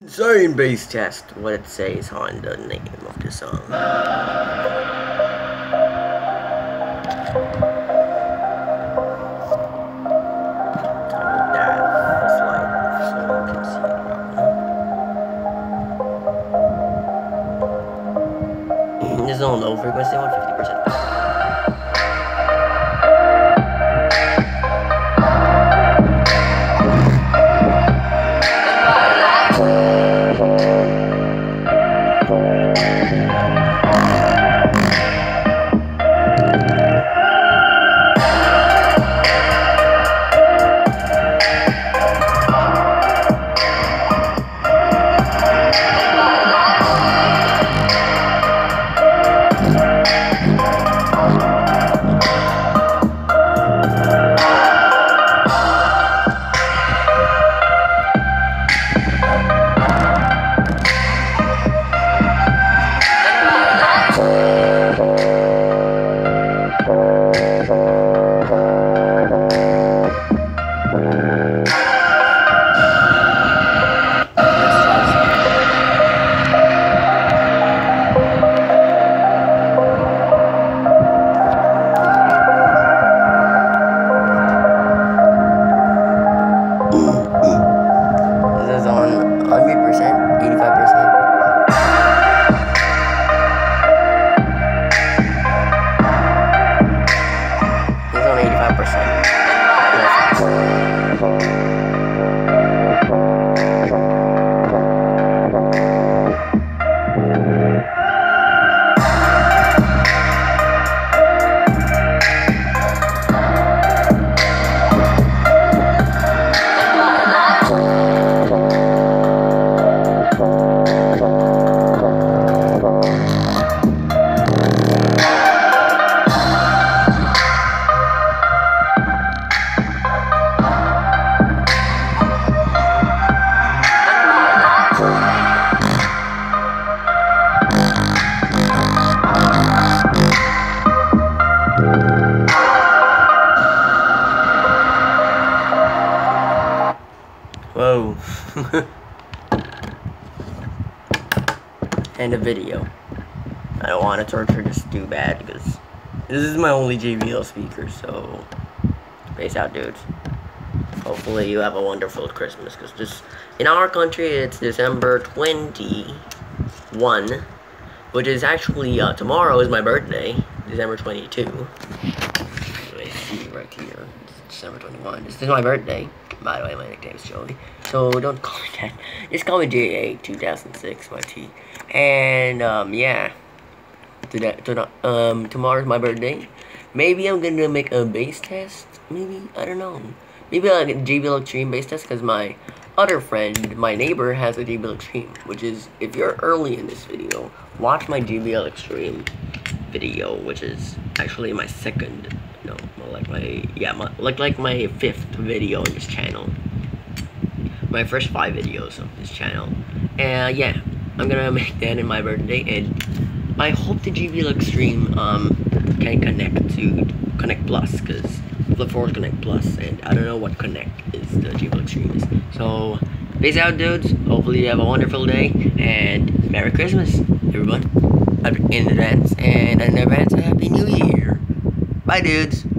Sorry, in bass test what it says on the name of the song. This is on low frequency, 150%. This is on 100%, 85%. This is on 85%. Whoa. And a video. I don't want to torture this too bad because this is my only JBL speaker, so peace out, dudes. Hopefully you have a wonderful Christmas, because this, in our country, it's December 21, which is actually, tomorrow is my birthday, December 22. I see right here, it's December 21. This is my birthday. By the way, my nickname is Joey, so don't call me that. Just call me J8 2006, my T. And yeah, tomorrow's my birthday. Maybe I'm gonna make a bass test. Maybe, I don't know. Maybe like a JBL Extreme bass test, because my other friend, my neighbor, has a JBL Extreme. Which is, if you're early in this video, watch my JBL Extreme video, which is actually my second. No, like my fifth video on this channel. My first 5 videos of this channel. And yeah, I'm gonna make that in my birthday, and I hope the JBL Extreme can connect to Connect Plus, because look forward to Connect Plus, and I don't know what Connect is, the JBL Extreme is. So peace out, dudes. Hopefully you have a wonderful day, and Merry Christmas, everyone, in advance, and in advance, a Happy New Year. Bye, dudes.